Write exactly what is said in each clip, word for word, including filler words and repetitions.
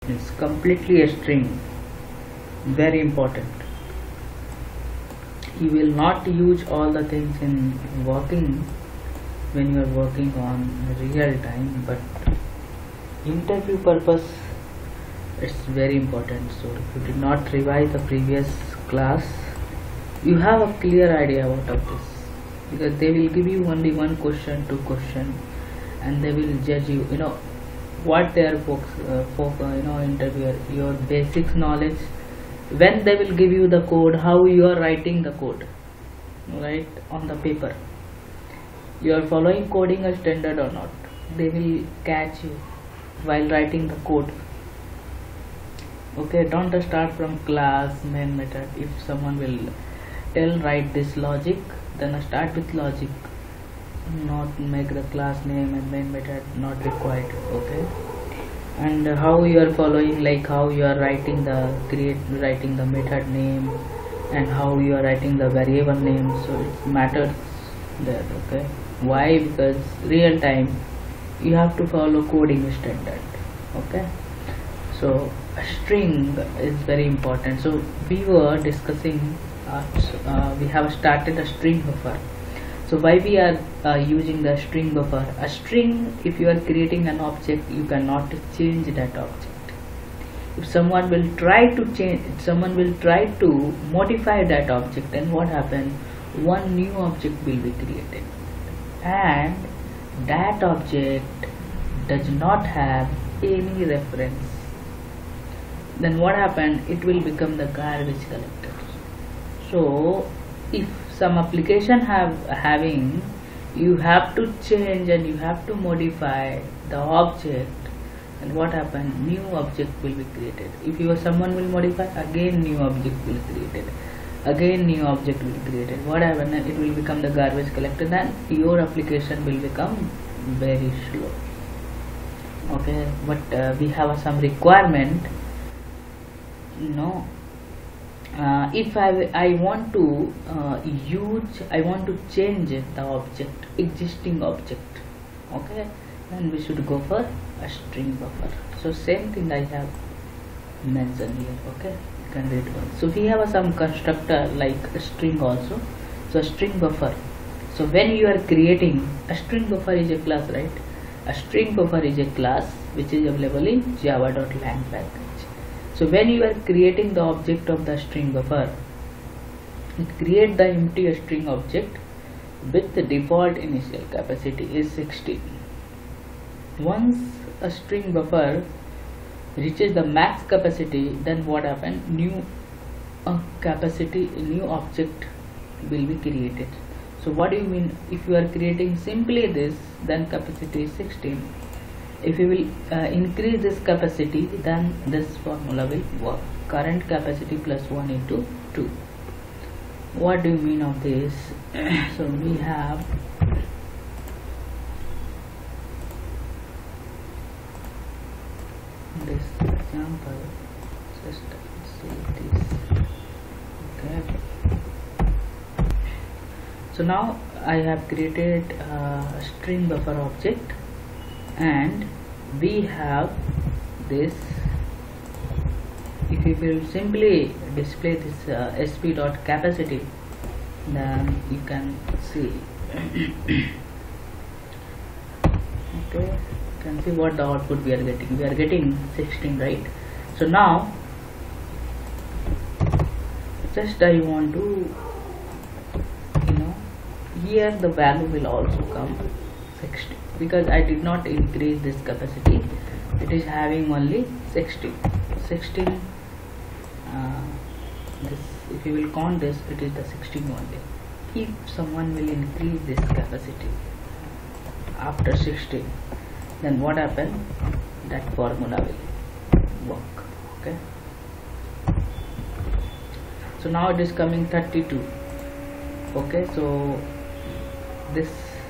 It's completely a string. Very important. You will not use all the things in working when you are working on real time, but interview purpose it's very important. So if you did not revise the previous class, you have a clear idea about this, because they will give you only one question, two question, and they will judge you, you know, what they are folks, uh, folk, uh, you know, interviewer, your basics knowledge. When they will give you the code, how you are writing the code, right, on the paper, you are following coding a standard or not. They will catch you while writing the code. Okay, don't start from class main method. If someone will tell write this logic, then start with logic, not make the class name and main method not required. Okay, and how you are following, like how you are writing the create writing the method name and how you are writing the variable name, so it matters there. Okay, why? Because real time you have to follow coding standard. Okay, so a string is very important. So we were discussing uh, uh, we have started a StringBuffer. So why we are uh, using the StringBuffer? A string, if you are creating an object, you cannot change that object. If someone will try to change, someone will try to modify that object, then what happens? One new object will be created, and that object does not have any reference. Then what happens? It will become the garbage collector. So if some application have having, you have to change and you have to modify the object, and what happen? New object will be created. If you someone will modify, again new object will be created, again new object will be created. What happen? It will become the garbage collector, then your application will become very slow. Okay, but uh, we have some requirement. No. Uh, if I, I want to uh, use, I want to change the object, existing object, okay, then we should go for a StringBuffer. So same thing I have mentioned here. Okay, you can read one. So we have some constructor like a string also. So StringBuffer. So when you are creating a StringBuffer is a class, right? A StringBuffer is a class which is available in java.lang package. So when you are creating the object of the StringBuffer, it create the empty string object with the default initial capacity is sixteen. Once a StringBuffer reaches the max capacity, then what happen? New uh, capacity, new object will be created. So what do you mean? If you are creating simply this, then capacity is sixteen. If you will uh, increase this capacity, then this formula will work. Current capacity plus one into two. What do you mean of this? So we have this example. Just see this. Okay. So now I have created a StringBuffer object, and we have this. If you will simply display this uh, sp.capacity, then you can see okay, you can see what the output we are getting. We are getting sixteen, right? So now just I want to, you know, here the value will also come sixteen, because I did not increase this capacity. It is having only sixteen. sixteen uh, this, if you will count this, it is the sixteen only. If someone will increase this capacity after sixteen, then what happen? That formula will work. Okay, so now it is coming thirty-two. Okay, so this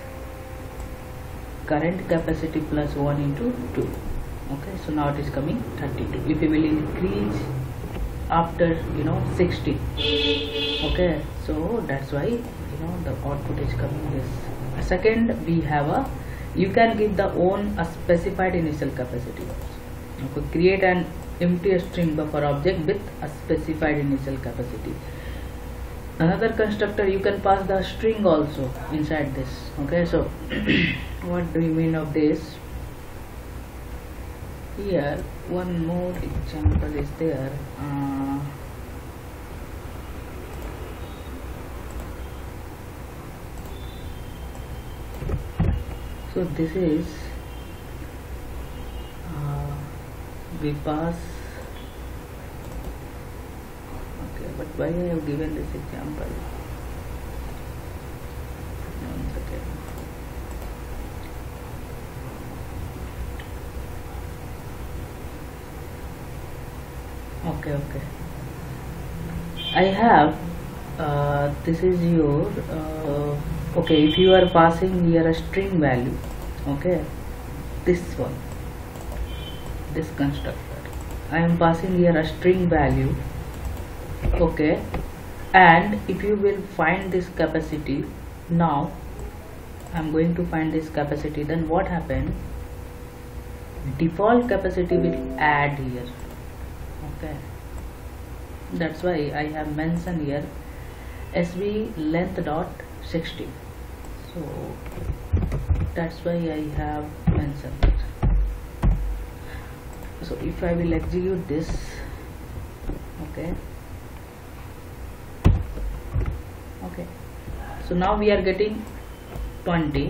current capacity plus one into two. Okay, so now it is coming thirty-two. If you will increase after, you know, sixty, okay, so that's why, you know, the output is coming this. Second, we have a, you can give the own a specified initial capacity. Okay, create an empty a string buffer object with a specified initial capacity. Another constructor, you can pass the string also inside this. Okay, so what do you mean of this? Here one more example is there. Uh, so this is uh, we pass. Okay, but why I have given this example? One second. Okay, okay. I have uh, this is your uh, okay. If you are passing here a string value, okay, this one, this constructor, I am passing here a string value, okay, and if you will find this capacity, now I am going to find this capacity, then what happened? Default capacity will add here. Okay, that's why I have mentioned here S V length dot sixty. So that's why I have mentioned it. So if I will execute this, okay, okay. So now we are getting twenty.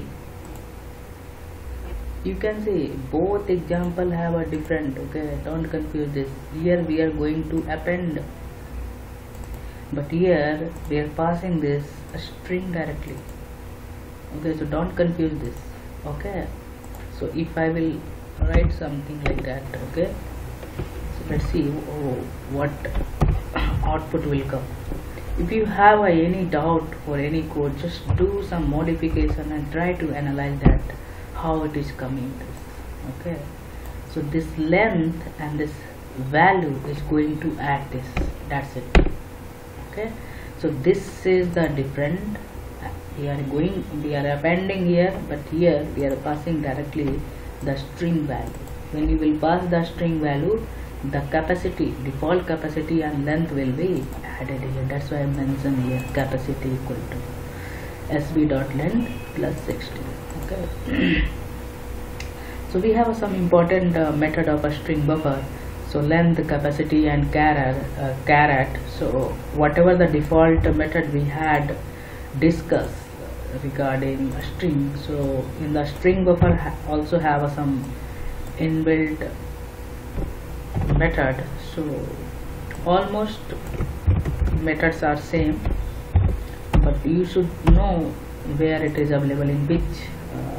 You can see both example have a different, okay, don't confuse this. Here we are going to append, but here we are passing this a string directly. Okay, so don't confuse this. Okay, so if I will write something like that, okay, so let's see oh, what output will come. If you have uh, any doubt or any code, just do some modification and try to analyze that how it is coming to. Okay, so this length and this value is going to add this, that's it. Okay, so this is the different. We are going we are appending here, but here we are passing directly the string value. When you will pass the string value, the capacity, default capacity and length will be added here. That's why I mentioned here capacity equal to S V dot length plus sixty. Okay. So we have some important uh, method of a string buffer. So length, capacity and caret, uh, caret. So whatever the default method we had discussed regarding a string, so in the string buffer ha also have uh, some inbuilt method. So almost methods are same, but you should know where it is available in which uh,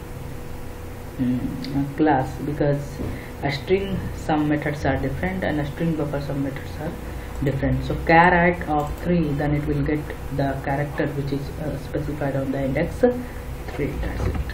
mm, class, because a string some methods are different and a string buffer some methods are different. So caret of three, then it will get the character which is uh, specified on the index three. That's it.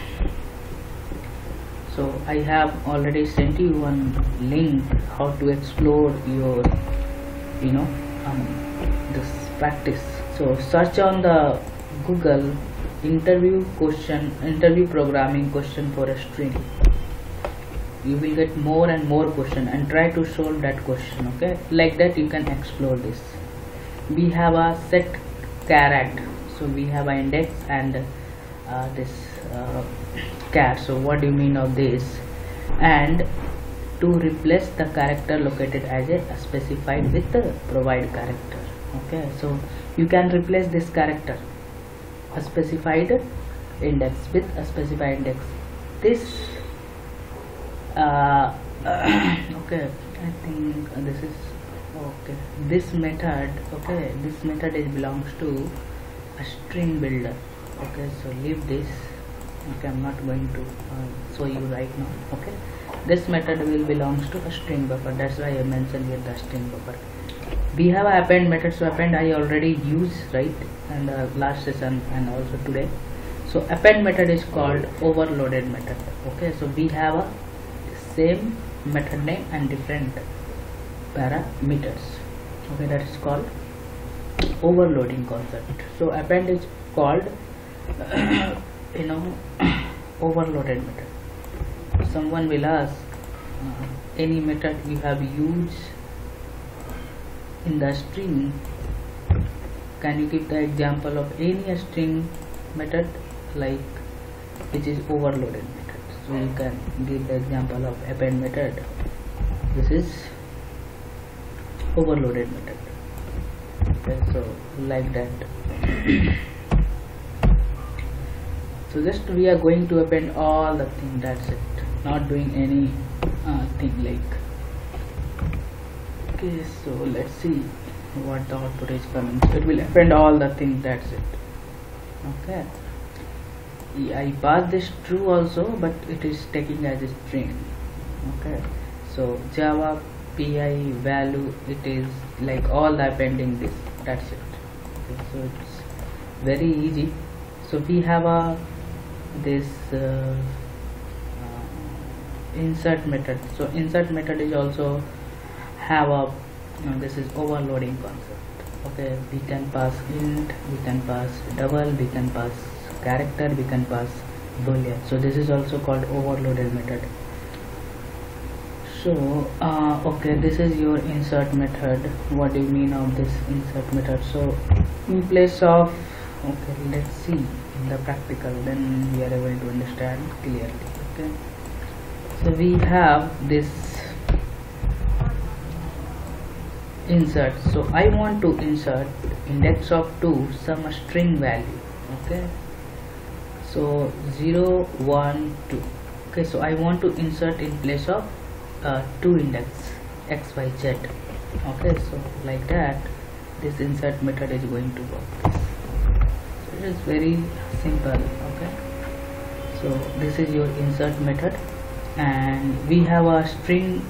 So I have already sent you one link how to explore your you know um, this practice. So search on the Google interview question interview programming question for a string. You will get more and more question and try to solve that question. Okay, like that you can explore this. We have a set caret, so we have an index and uh, this uh, char. So what do you mean of this? And to replace the character located as a specified with the provide character. Okay, so you can replace this character a specified index with a specified index. This uh, okay, I think this is okay. This method, okay, this method is belongs to a string builder. Okay, so leave this. Okay, I'm not going to uh, show you right now. Okay, this method will belongs to a string buffer. That's why I mentioned here the string buffer. We have a append method. So append I already used right and uh, last session and also today. So append method is called overloaded method. Okay, so we have a same method name and different parameters. Okay, that is called overloading concept. So append is called you know overloaded method. Someone will ask uh, any method you have used in the string. Can you give the example of any string method like which is overloaded method? So you can give the example of append method. This is overloaded method. Okay, so like that. So just we are going to append all the thing, that's it, not doing any uh, thing like. Okay, so let's see what the output is coming. So it will append all the thing, that's it. Okay, I pass this true also, but it is taking as a string. Okay, so Java pi value, it is like all the appending this, that's it. Okay, so it's very easy. So we have a this uh, uh, insert method. So insert method is also have a you know, this is overloading concept. Okay, we can pass int, we can pass double, we can pass character, we can pass boolean. So this is also called overloaded method. So uh, okay, this is your insert method. What do you mean of this insert method? So in place of, okay, let's see in the practical, then we are able to understand clearly. Okay, so we have this insert. So I want to insert index of two some string value. Okay, so zero one two. Okay, so I want to insert in place of uh, two index x y z. Okay, so like that this insert method is going to work. It is very simple. Okay, so this is your insert method, and we have a string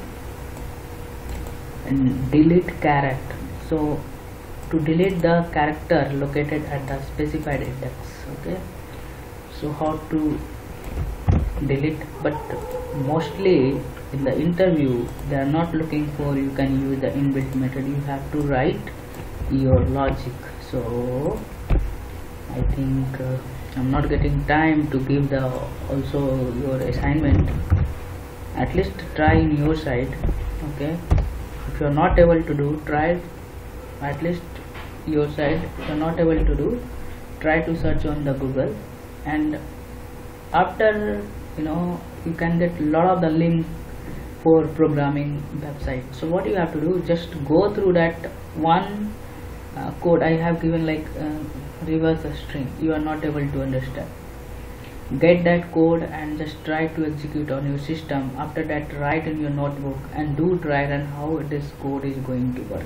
and delete character. So to delete the character located at the specified index. Okay, so how to delete, but mostly in the interview they are not looking for you can use the inbuilt method. You have to write your logic. So I think uh, I'm not getting time to give the also your assignment. At least try in your side. Okay, if you are not able to do, try at least your side. If you are not able to do, try to search on the Google, and after you know you can get a lot of the link for programming website. So what you have to do, just go through that one uh, code I have given, like uh, reverse a string you are not able to understand. Get that code and just try to execute on your system. After that, write in your notebook and do try run how this code is going to work.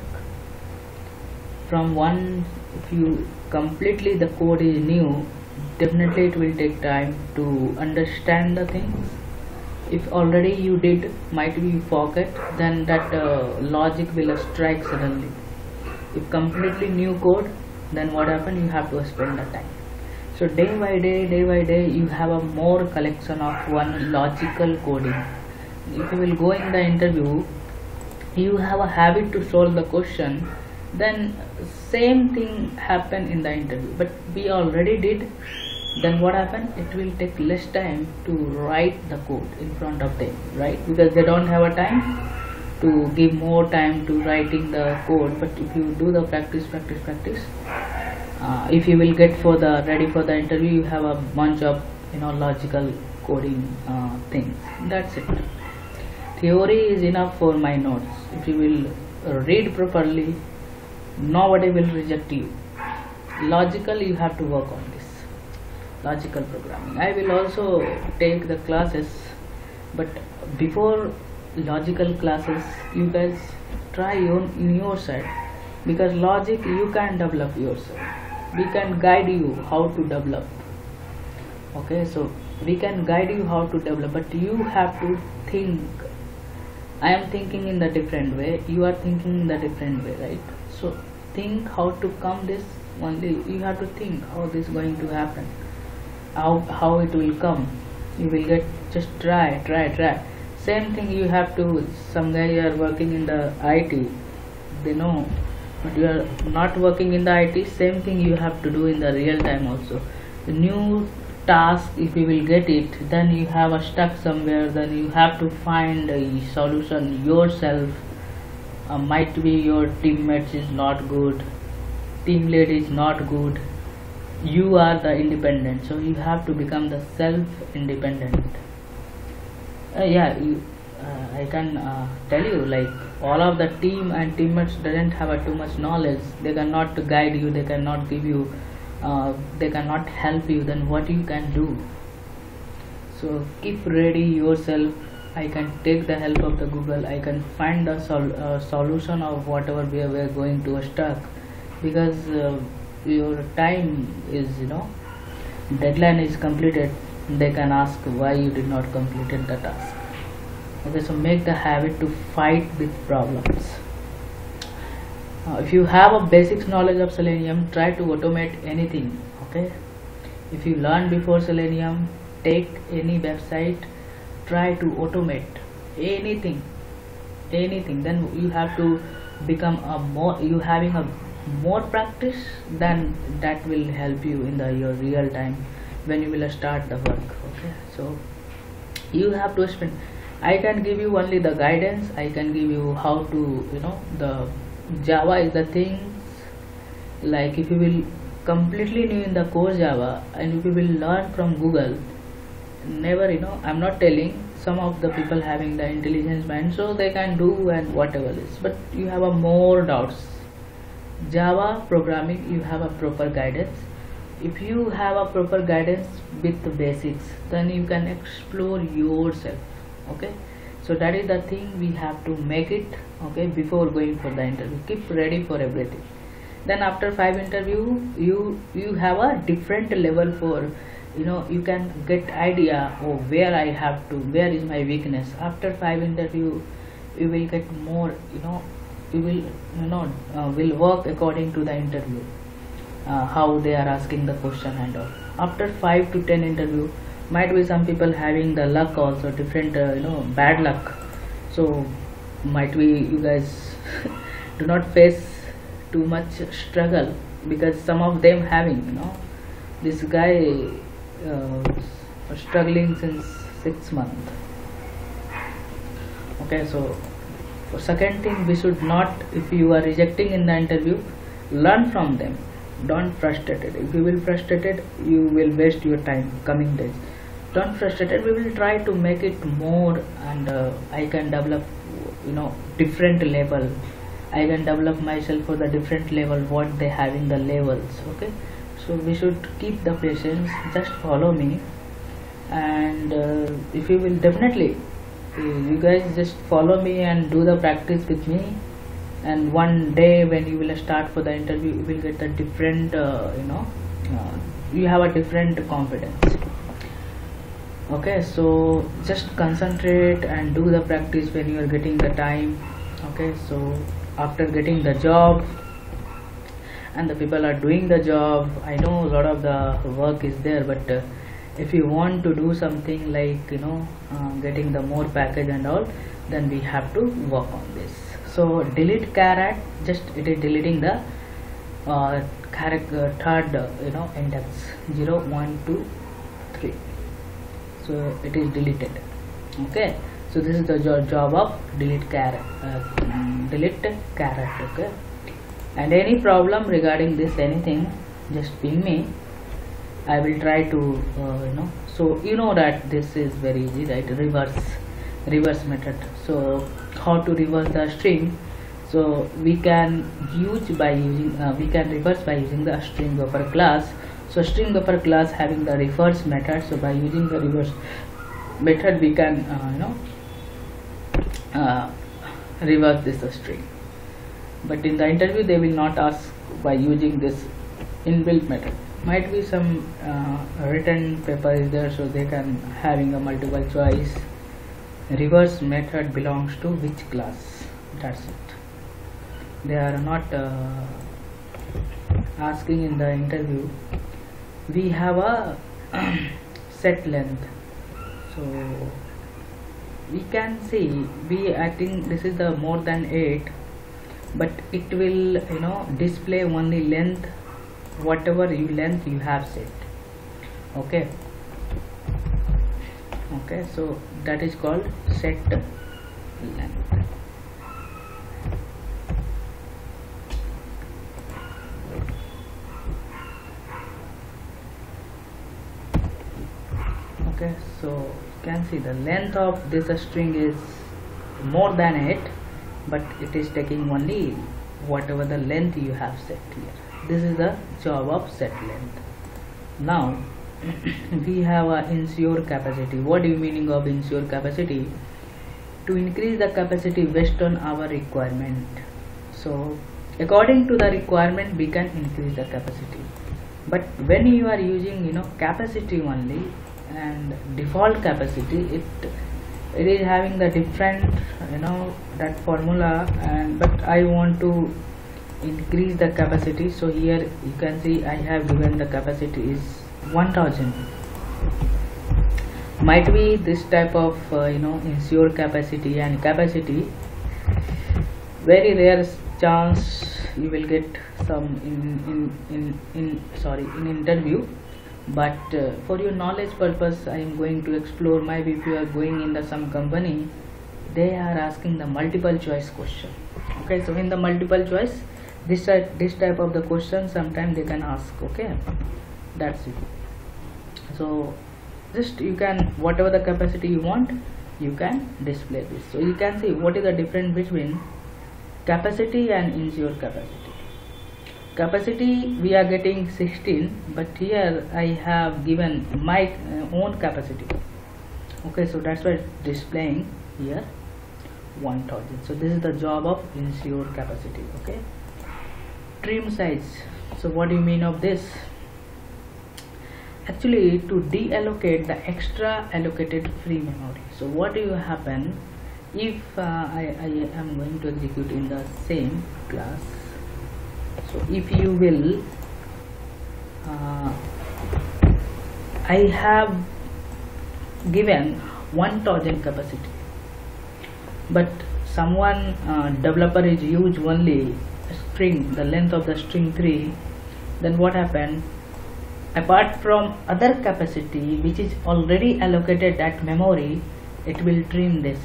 From one, if you completely the code is new, definitely it will take time to understand the things. If already you did, might be you forget, then that uh, logic will strike suddenly. If completely new code, then what happen, you have to spend the time. So day by day, day by day, you have a more collection of one logical coding. If you will go in the interview, you have a habit to solve the question, then same thing happen in the interview. But we already did, then what happen, it will take less time to write the code in front of them, right? Because they don't have a time to give more time to writing the code. But if you do the practice, practice, practice, uh, if you will get for the ready for the interview, you have a bunch of you know logical coding uh, things. That's it. Theory is enough for my notes. If you will read properly, nobody will reject you. Logical, you have to work on this logical programming. I will also take the classes, but before logical classes, you guys try on in your side, because logic you can develop yourself. We can guide you how to develop. Okay, so we can guide you how to develop, but you have to think. I am thinking in the different way, you are thinking in the different way, right? So think how to come this only. You have to think how this is going to happen, how how it will come. You will get, just try try try. Same thing you have to, some guys are working in the I T, they know, but you are not working in the I T. Same thing you have to do in the real time also. The new task, if you will get it, then you have a stuck somewhere, then you have to find a solution yourself. Uh, might be your teammates is not good, team lead is not good, you are the independent, so you have to become the self-independent. Uh, yeah, you, uh, I can uh, tell you, like all of the team and teammates doesn't have a too much knowledge, they cannot guide you, they cannot give you, uh, they cannot help you, then what you can do? So keep ready yourself. I can take the help of the Google, I can find a sol uh, solution of whatever we are, we are going to stuck, because uh, your time is, you know, deadline is completed, they can ask why you did not completed the task. Okay, so make the habit to fight with problems. Uh, if you have a basic knowledge of Selenium, try to automate anything. Okay, if you learn before Selenium, take any website, try to automate anything anything then you have to become a more, you having a more practice, then that will help you in the your real time when you will start the work. Okay, so you have to spend, I can give you only the guidance, I can give you how to, you know, the Java is the things, like if you will completely new in the CoreJava and if you will learn from Google, never, you know, I'm not telling, some of the people having the intelligence mind, so they can do and whatever is, but you have a more doubts. Java programming, you have a proper guidance. If you have a proper guidance with the basics, then you can explore yourself. Okay, so that is the thing we have to make it. Okay, before going for the interview, keep ready for everything. Then after five interview, you you have a different level for, you know, you can get idea of where I have to, where is my weakness. After five interview, you will get more, you know, you will, you know, uh, will work according to the interview, uh, how they are asking the question and all. After five to ten interview, might be some people having the luck also, different, uh, you know, bad luck. So might be you guys do not face too much struggle, because some of them having, you know, this guy uh, struggling since six months. Okay, so for second thing, we should not, if you are rejecting in the interview, learn from them, don't frustrate it. If you will frustrate it, you will waste your time coming days. Don't frustrate it, we will try to make it more, and uh, I can develop, you know, different level, I can develop myself for the different level what they have in the levels. Okay, so we should keep the patience, just follow me, and uh, if you will definitely, uh, you guys just follow me and do the practice with me, and one day when you will start for the interview, you will get a different, uh, you know, uh, you have a different confidence. Okay, so just concentrate and do the practice when you are getting the time. Okay, so after getting the job and the people are doing the job, I know a lot of the work is there, but uh, if you want to do something like, you know, uh, getting the more package and all, then we have to work on this. So delete caret, just it is deleting the uh, character, third, uh, you know, index zero one two three, so it is deleted. Okay, so this is the jo job of delete caret, uh, delete caret. Okay, and any problem regarding this, anything, just ping me, I will try to, uh, you know, so you know that this is very easy, right? Reverse reverse method. So how to reverse the string? So we can use by using uh, we can reverse by using the StringBuffer class. So StringBuffer class having the reverse method, so by using the reverse method we can uh, you know uh, reverse this string. But in the interview they will not ask by using this inbuilt method. Might be some uh, written paper is there, so they can having a multiple choice. Reverse method belongs to which class, that's it. They are not uh, asking in the interview. We have a set length, so we can see, we I think this is the more than eight, but it will, you know, display only length, whatever you length you have set. Okay, Okay, so that is called set length. Okay, so you can see the length of this string is more than eight, but it is taking only whatever the length you have set here. This is the job of set length. Now we have a ensure capacity. What do you meaning of ensure capacity? To increase the capacity based on our requirement. So according to the requirement we can increase the capacity, but when you are using you know capacity only and default capacity, it it is having the different you know that formula, and but I want to increase the capacity. So here you can see I have given the capacity is one thousand. Might be this type of uh, you know ensure capacity and capacity, very rare chance you will get some in in in, in sorry in interview, but uh, for your knowledge purpose I am going to explore. Maybe if you are going in the some company, they are asking the multiple choice question. Okay, so in the multiple choice, this type this type of the question sometimes they can ask. Okay, that's it. So just you can whatever the capacity you want, you can display this. So you can see what is the difference between capacity and ensure capacity. Capacity we are getting sixteen, but here I have given my own capacity. Okay, so that's why it's displaying here one thousand. So this is the job of ensure capacity. Okay, trim size. So what do you mean of this? Actually, to deallocate the extra allocated free memory. So what will happen if uh, I, I am going to execute in the same class? So if you will uh, I have given one thousand capacity, but someone uh, developer is use only string, the length of the string three, then what happened? Apart from other capacity which is already allocated at memory, it will trim this.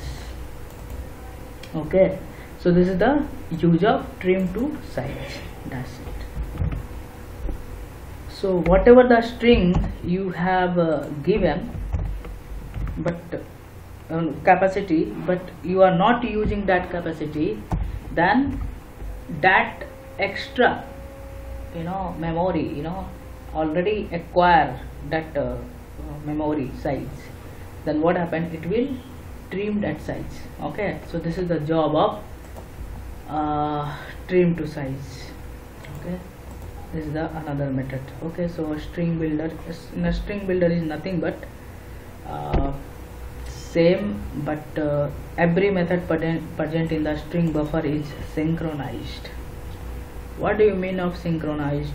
Okay, so this is the use of trim to size. That's it. So whatever the string you have uh, given, but uh, capacity, but you are not using that capacity, then that extra you know memory you know already acquire that uh, memory size, then what happened? It will trim that size. Okay, so this is the job of uh, trim to size. Okay, this is the another method. Okay, so string builder, in a string builder is nothing but uh, same, but uh, every method present, present in the string buffer is synchronized. What do you mean of synchronized?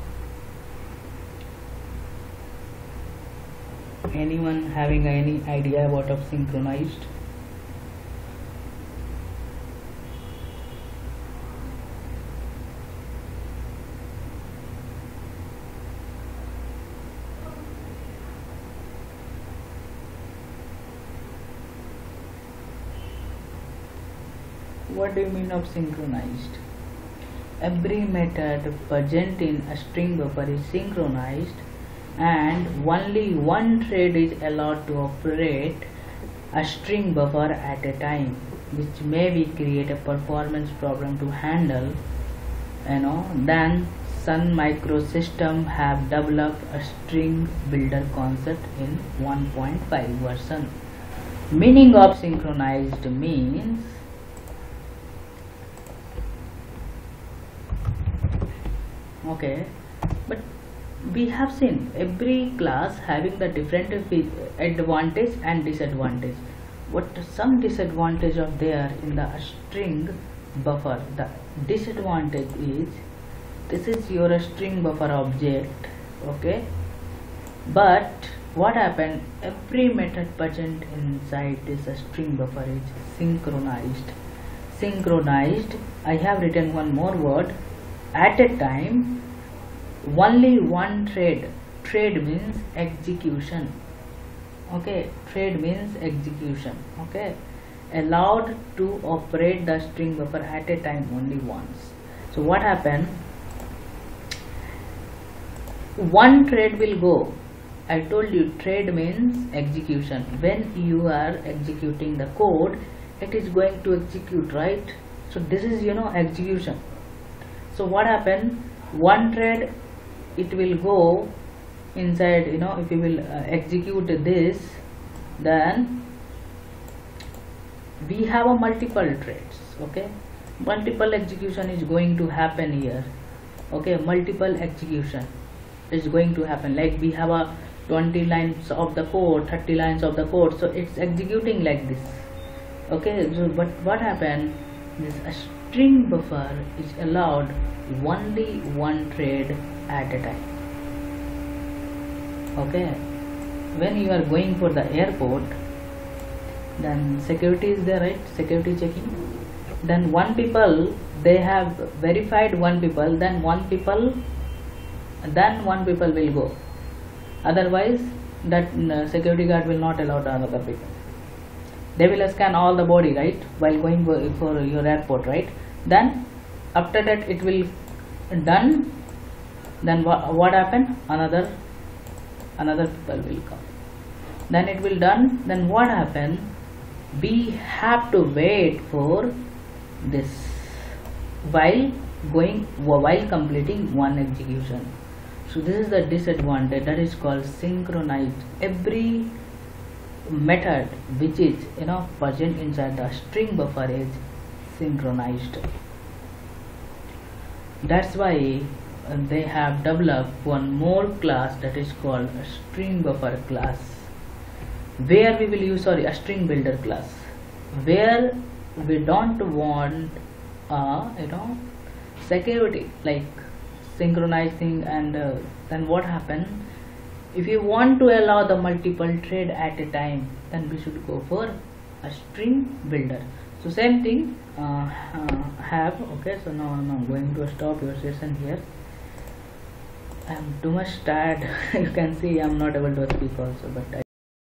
Anyone having any idea what of synchronized? What do you mean of synchronized? Every method present in a string buffer is synchronized, and only one thread is allowed to operate a string buffer at a time, which may be create a performance problem to handle. You know, then Sun Microsystem have developed a string builder concept in one point five version. Meaning of synchronized means okay, but we have seen every class having the different advantage and disadvantage. What some disadvantage of there in the string buffer? The disadvantage is this is your string buffer object. Okay, but what happened? Every method present inside this string buffer is synchronized. Synchronized. I have written one more word. At a time, only one thread. Thread means execution. Okay, thread means execution. Okay, allowed to operate the string buffer at a time only once. So what happened? One thread will go. I told you thread means execution. When you are executing the code, it is going to execute, right? So this is, you know, execution. So what happened? One thread, it will go inside, you know, if you will uh, execute this, then we have a multiple threads. Okay, multiple execution is going to happen here. Okay, multiple execution is going to happen. Like we have a twenty lines of the code, thirty lines of the code, so it's executing like this. Okay, so but what happened? This a string buffer is allowed only one thread at a time. Okay, when you are going for the airport, then security is there, right? Security checking. Then one people, they have verified one people, then one people, then one people will go. Otherwise, that uh, security guard will not allow the other people. They will scan all the body, right, while going for your airport, right? Then after that it will done. Then what, what happened? Another another people will come. Then it will done. Then what happened? We have to wait for this while going while completing one execution. So this is the disadvantage, that is called synchronized. Every method which is, you know, present inside the string buffer is synchronized. That's why uh, they have developed one more class, that is called a string buffer class, where we will use sorry a string builder class, where we don't want uh, you know security like synchronizing. And uh, then what happen, if you want to allow the multiple thread at a time, then we should go for a string builder. So same thing uh, uh, have. Okay, so now I'm going to stop your session here. I'm too much tired. You can see I'm not able to speak also, but I